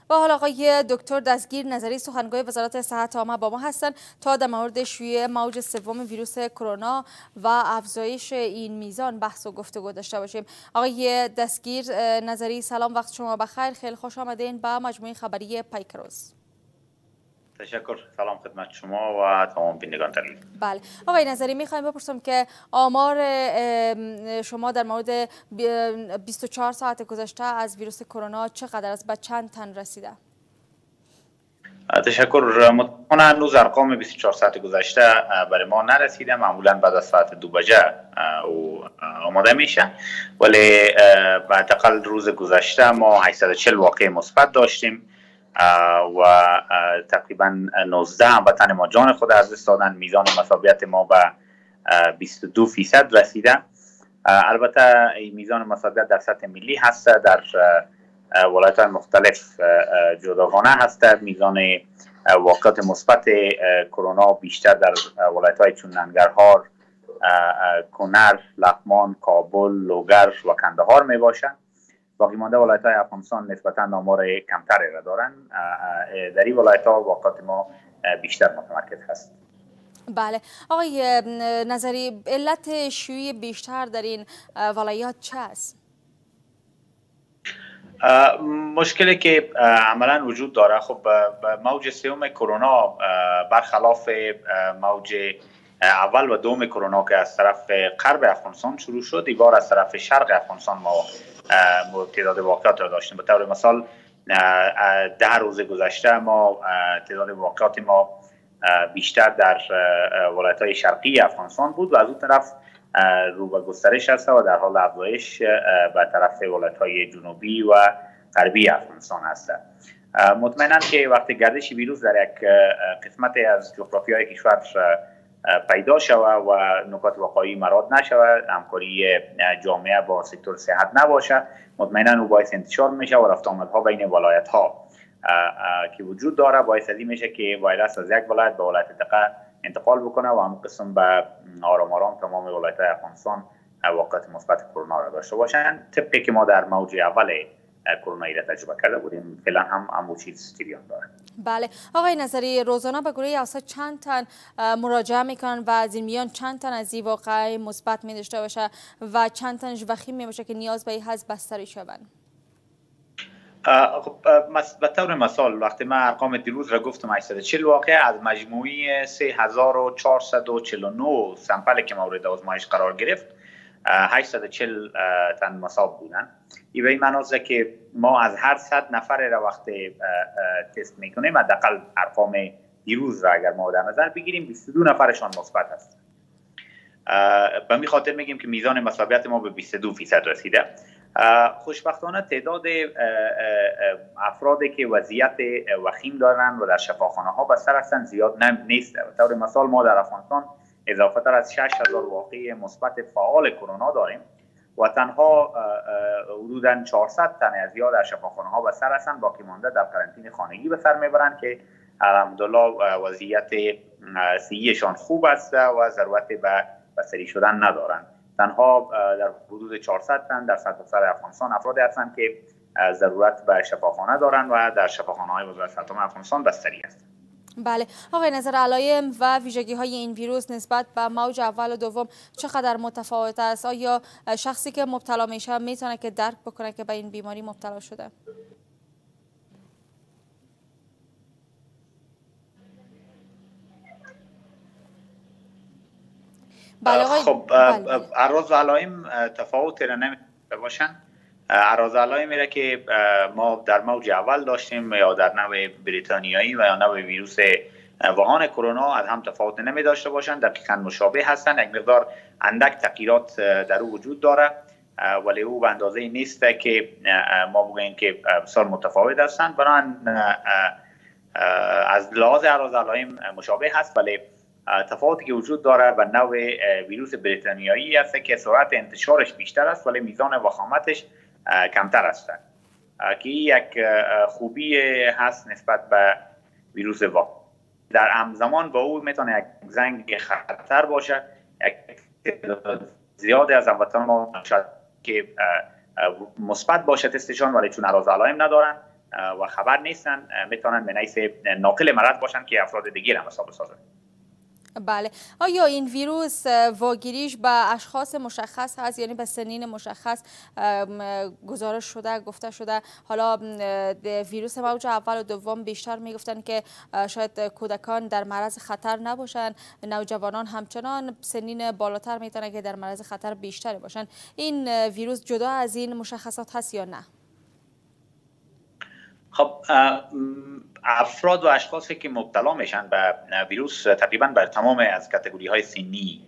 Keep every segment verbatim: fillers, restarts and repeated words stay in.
با حال آقای دکتر دستگیر نظری سخنگوی وزارت صحت عامه با ما هستند تا در مورد شیوع موج سوم ویروس کرونا و افزایش این میزان بحث و گفتگو داشته باشیم. آقای دستگیر نظری سلام، وقت شما بخیر، خیلی خوش آمدین به مجموعه خبری پیک-e-Roz. تشکر، سلام خدمت شما و تمام بینندگان تلویزیون. بله آقای نظری، میخوایم بپرسم که آمار شما در مورد بیست و چهار ساعت گذشته از ویروس کرونا چقدر است؟ به چند تن رسیده؟ تشکر. متأسفانه هنوز ارقام بیست و چهار ساعت گذشته برای ما نرسیده. معمولا بعد از ساعت دو بجه او آماده میشه، ولی به حداقل روز گذشته ما هشتصد و چهل واقعه مثبت داشتیم و تقریبا نوزده هموطن ما جان خود از دست دادن. میزان مصابیت ما به بیست و دو فیصد رسیده. البته میزان مصابیت در سطح ملی هست، در ولایت‌های مختلف جداگانه هست. میزان واقعات مثبت کرونا بیشتر در ولایت‌های چون ننگرهار، کنر، لغمان، کابل، لوگر و کندهار می باشد. باقی مانده ولایت‌های افغانستان نسبتاً آمار کمتری را دارند. در این ولایت‌ها واقعات ما بیشتر متمرکز هست. بله آقای نظری، علت شیوع بیشتر در این ولایات چه است؟ مشکلی که عملا وجود داره، خب موج سوم کرونا برخلاف موج اول و دوم کرونا که از طرف غرب افغانستان شروع شد، این بار از طرف شرق افغانستان ما تعداد واقعات را داشتیم. به طور مثال ده روز گذشته ما تعداد واقعات ما بیشتر در ولایت‌های شرقی افغانستان بود و از اون طرف رو به گسترش است و در حال افزایش به طرف ولایت‌های جنوبی و غربی افغانستان است. مطمئناً که وقتی گردش ویروس در یک قسمتی از جغرافیای کشور پیدا شود و نکات واقعی مراد نشود، همکاری جامعه با سکتور صحت نباشه، مطمئناً او باعث انتشار میشه و رفت آمدها بین ولایت‌ها که وجود داره باعث از این میشه که ویروس از یک ولایت به ولایت دیگر انتقال بکنه و هم قسم به آرام آرام تمام ولایت‌های افغانستان واقعات مثبت کرونا را داشته باشند، طبقی که ما در موج اول کرونا را تجربه کرده بودیم. فعلا هم همون چیز جریان داره. بله آقای نظری، روزانه به گروه اوسط چند تن مراجعه میکنن و از این میان چند تن از این واقعه مثبت می داشته باشه و چند تنش وخیم می باشه که نیاز به این حد بستری شوند؟ خب به طور مثال وقتی من ارقام دیروز را گفتم هشتصد و چهل واقعه از مجموعی سه هزار و چهارصد و چهل و نه سمپل که مورد آزمایش قرار گرفت هشتصد و چهل تن مصاب بودن. این به این معنی است که ما از هر صد نفر را وقتی تست میکنیم حداقل ارقام دیروز را اگر ما در نظر بگیریم بیست و دو نفرشان مثبت است. به می خاطر میگیم که میزان مصابیت ما به بیست و دو فیصد رسیده. خوشبختانه تعداد افرادی که وضعیت وخیم دارند و در شفاخانه ها بستر هستند زیاد نیست. به طور مثال ما در افغانستان اضافه تر از شش هزار واقعه مثبت فعال کرونا داریم و تنها حدوداً چهارصد تن از یا در شفاخانه ها بستر هستند، باقی مانده در قرنطینه خانگی به سر میبرند که الحمدلله وضعیت صحیشان خوب است و ضرورت به بستری شدن ندارند. تنها در حدود چهارصد تن در سرتاسر افغانستان افرادی هستند که ضرورت به شفاخانه دارند و در شفاخانه‌های وزارت صحت عامه افغانستان بستری هستند. بله آقای نظر، علائم و ویژگی های این ویروس نسبت به موج اول و دوم چقدر متفاوت است؟ آیا شخصی که مبتلا میشه میتونه که درک بکنه که به این بیماری مبتلا شده؟ بله خب اعراض و علائم تفاوتی را نمی‌داشته باشند. اعراض و علائم میره که ما در موج اول داشتیم یا در نوع بریتانیایی و یا نوع ویروس وهان کرونا از هم تفاوت نمی داشته باشند، دقیقاً مشابه هستند. یک مقدار اندک تغییرات در او وجود داره ولی او به اندازه نیست که ما بگوییم که بسیار متفاوت هستند. بنابراین از لحاظ اعراض و علائم مشابه هست، ولی تفاوتی که وجود داره به نوع ویروس بریتانیایی است که سرعت انتشارش بیشتر است ولی میزان وخامتش کمتر است، که یک خوبی هست نسبت به ویروس وهان. در همزمان با او میتونه یک زنگ خطر باشه. یک زیادی از هموطنان ما شاید که مثبت باشه تستشان ولی چون اعراض و علائم ندارن و خبر نیستن میتونن به نحیث ناقل مرض باشن که افراد دیگر هم حساب بسازن. بله، آیا این ویروس واگیریش به اشخاص مشخص هست، یعنی به سنین مشخص گزارش شده، گفته شده؟ حالا ویروس موج اول و دوم بیشتر میگفتن که شاید کودکان در معرض خطر نباشن، نوجوانان همچنان، سنین بالاتر میتونه که در معرض خطر بیشتری باشن. این ویروس جدا از این مشخصات هست یا نه؟ خب افراد و اشخاصی که مبتلا میشن به ویروس تقریبا بر تمام از کاتگوری های سنی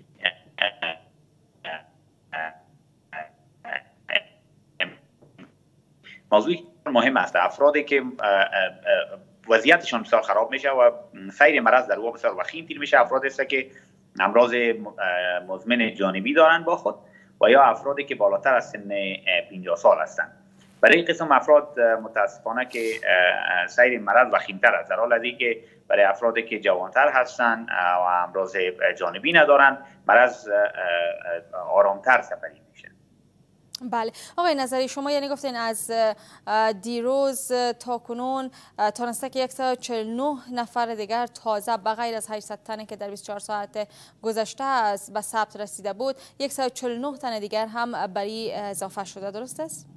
موضوعی مهم است. افرادی که وضعیتشان بسیار خراب میشه و سیر مرض در او بسیار وخیم تیر میشه، افرادی است که امراض مزمن جانبی دارند با خود و یا افرادی که بالاتر از سن پنجاه سال هستند. برای این قسم افراد متاسفانه که سیر مرض وخیم‌تر است، در حالی که برای افرادی که جوانتر هستند و امراض جانبی ندارند مرض آرامتر سپری میشه. بله آقای نظری، شما یعنی گفتین از دیروز تا کنون تانسته که صد و چهل و نه نفر دیگر تازه به غیر از هشتصد تنی که در بیست و چهار ساعت گذشته از به ثبت رسیده بود، صد و چهل و نه تن دیگر هم برای اضافه شده، درست است؟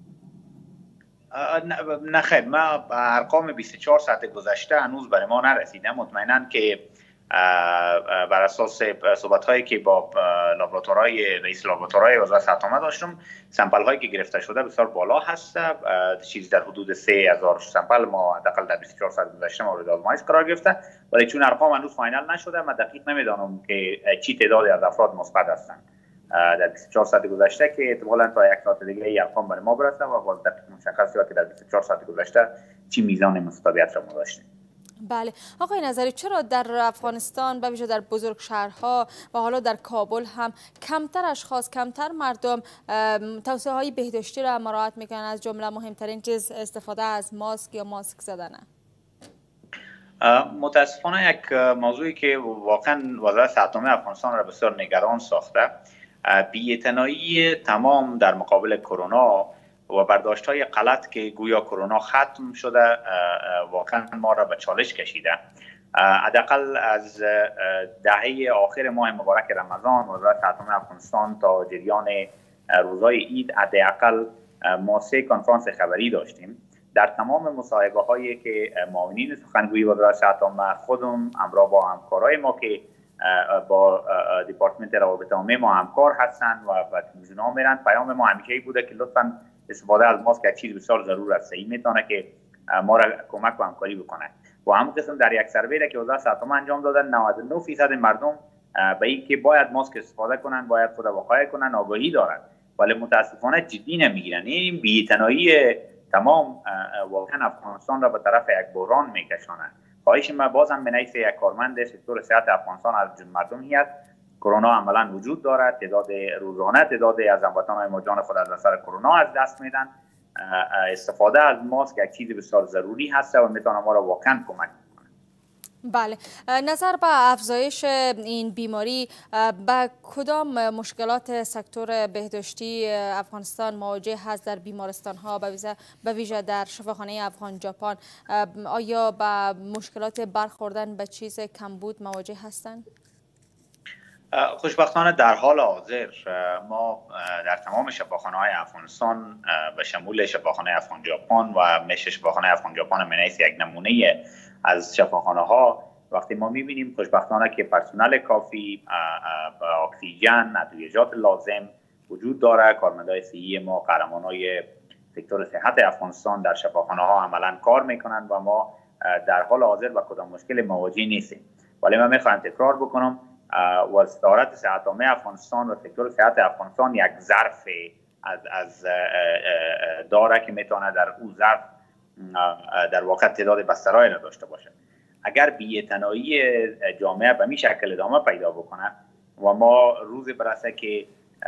نه خیر، ما ارقام بیست و چهار ساعت گذشته هنوز برای ما نرسیده. مطمئناً که بر اساس صحبت هایی که با لابراتوارهای رئیس لابراتوارهای وزارت صحت عامه داشتم، سمپل هایی که گرفته شده بسیار بالا هست، چیزی در حدود سه هزار سمپل ما حداقل در بیست و چهار ساعت گذشته مورد آزمایش قرار گرفته، ولی چون ارقام هنوز فاینال نشده من دقیق نمیدانم که چی تعدادی از افراد مثبت هستند در بیست و چهار ساعت گذشته که احتمالاً تا یک ساعت دیگه ای ارقام برای ما برسه و باز دقیق مشخص شود که در بیست و چهار ساعت گذشته چی میزان مصداقیت را ما داشتیم. بله آقای نظری، چرا در افغانستان به ویژه در بزرگ شهرها و حالا در کابل هم کمتر اشخاص، کمتر مردم توصیه های بهداشتی را مراعات میکنن، از جمله مهمترین چیز استفاده از ماسک یا ماسک زدنه؟ متاسفانه یک موضوعی که واقعا وزارت صحت عامه افغانستان را بسیار نگران ساخته، بی‌اعتنایی تمام در مقابل کرونا و برداشت‌های غلط که گویا کرونا ختم شده واقعا ما را به چالش کشیده. حداقل از دهه آخر ماه مبارک رمضان وزارت صحت عامه افغانستان تا جریان روزهای عید حداقل ما سه کنفرانس خبری داشتیم. در تمام مصاحبه هایی که معاونین سخنگوی وزارت صحت عامه، خودم همراه با همکارای ما که با دپارتمنت روابط عامه ما همکار هستند و به تلویزیون ها میرن، پیام ما همیشه ای بوده که لطفاً استفاده از ماسک یک چیز بسیار ضرور است، این میتونه که ما را کمک و همکاری بکنه. و همون قسم در یک سروی که وزارت صحت عامه انجام دادن، نود و نه درصد مردم به این که باید ماسک استفاده کنن، باید خود وقایه کنن آگاهی دارن، ولی متاسفانه جدی نمیگیرن. این بی‌اعتنایی تمام واقعا افغانستان را به طرف یک بحران میکشاند. خواهش ما بازم به نحیث یک کارمند سکتور صحت افغانستان از مردم هست، کرونا عملا وجود دارد، تعداد روزانه تعدادی از هموطنان ما جان خود از اثر کرونا از دست میدن. استفاده از ماسک یک چیز بسیار ضروری هست و میتونه ما را واقعا کمک کنه. بله، نظر به افزایش این بیماری با کدام مشکلات سکتور بهداشتی افغانستان مواجه هست در بیمارستان ها، به ویژه در شفاخانه افغان ژاپن؟ آیا با مشکلات برخوردن به چیز کمبود مواجه هستند؟ خوشبختانه در حال حاضر ما در تمام شفاخانه های افغانستان به شمول شفاخانه افغان ژاپن و میشه شفاخانه افغان ژاپن منیس یک نمونه از شفاخانه ها، وقتی ما میبینیم خوشبختانه که پرسنل کافی، اکسیژن، ادویجات لازم وجود داره، کارمندای صحی ما، قهرمانای سکتور صحت افغانستان در شفاخانه ها عملا کار میکنن و ما در حال حاضر با کدام مشکل مواجه نیستیم. ولی من میخوام تکرار بکنم، وزارت صحت عامه افغانستان و سکتور صحت افغانستان یک ظرف از از داره که میتونه در اون ظرف در واقع تعداد بسترهای نداشته باشه. اگر بی‌اعتنایی جامعه به این شکل ادامه پیدا بکنه و ما روز برسه که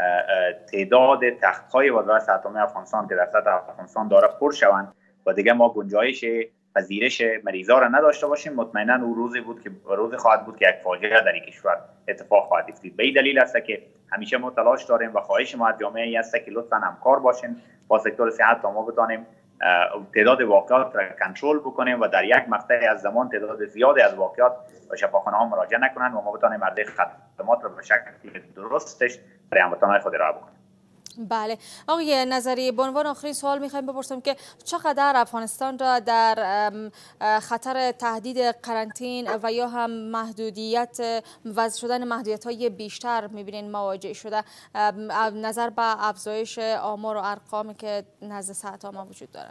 تعداد تخت‌های وزارت صحت عامه افغانستان که در سطح افغانستان داره پر شوند و دیگه ما گنجایش پذیرش مریضا را نداشته باشیم، مطمئنا اون روزی بود که روز خواهد بود که یک فاجعه در این کشور اتفاق خواهد افتاد. به این دلیل است که همیشه ما تلاش داریم و خواهش ما از جامعه است که لطفاً همکار باشین با سکتور صحت تا ما بتانیم تعداد واقعات را کنترل بکنیم و در یک مقطع از زمان تعداد زیادی از واقعات به شفاخانه ها مراجعه نکنند و ما بتوانیم عرضه خدمات را به شکل درستش برای هموطنان خود ارائه بکنیم. بله آقای نظری، به عنوان آخرین سوال میخوایم بپرسیم که چقدر افغانستان را در خطر تهدید قرنطین و یا هم محدودیت وضع شدن محدودیت های بیشتر میبینین مواجه شده، نظر به افزایش آمار و ارقامی که نزد صحت عامه وجود داره؟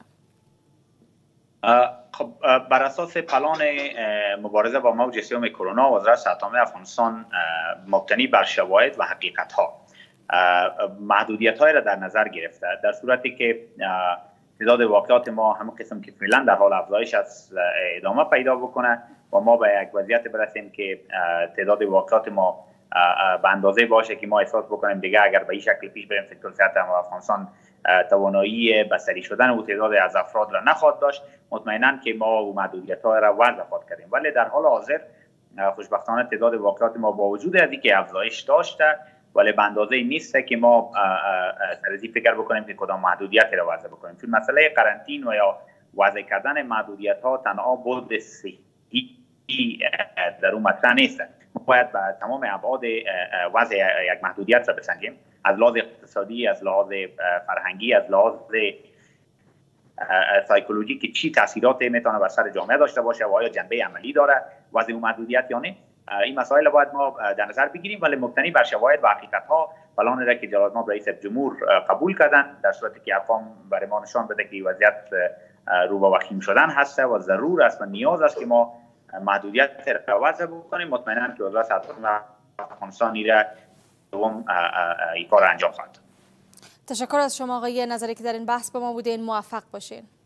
خب بر اساس پلان مبارزه با موج سوم کرونا، وزارت صحت عامه افغانستان مبتنی بر شواهد و حقیقت ها محدودیت های را در نظر گرفته. در صورتی که تعداد واقعات ما همون قسم که فعلا در حال افزایش از ادامه پیدا بکنه و ما به یک وضعیت برسیم که تعداد واقعات ما به اندازه باشه که ما احساس بکنیم دیگه اگر به این شکل پیش بریم سکتور صحت عامه افغانستان توانایی بستری شدن و تعداد از افراد را نخواهد داشت، مطمئنا که ما و محدودیت های را وضع خواهد کردیم. ولی در حال حاضر خوشبختانه تعداد واقعات ما با وجود از اینکه افزایش داشته ولی به اندازه نیست که ما سرزی فکر بکنیم که کدام محدودیتی را وضع بکنیم. چون مسئله قرنطین و یا وضع کردن محدودیت ها تنها بود صحی در اون مطرح نیست. باید به تمام ابعاد وضع یک محدودیت را بسنجیم، از لحاظ اقتصادی، از لحاظ فرهنگی، از لحاظ سایکولوژی که چی تاثیراتی میتونه بر سر جامعه داشته باشه و آیا جنبه عملی داره وضع اون محدودیت یا نه. این مسائل باید ما در نظر بگیریم ولی مبتنی بر شواهد و حقیقت ها. پلان را که جناب رئیس جمهور قبول کردن در صورتی که ارقام برای ما نشان بده که وضعیت رو به وخیم شدن هست و ضرور است و نیاز است که ما محدودیت را وضع بکنیم. مطمئنا که وزارت صحت عامه افغانستان را دوم این کار انجام خواهد. تشکر از شما آقای نظری که در این بحث با ما بودین. موفق باشین.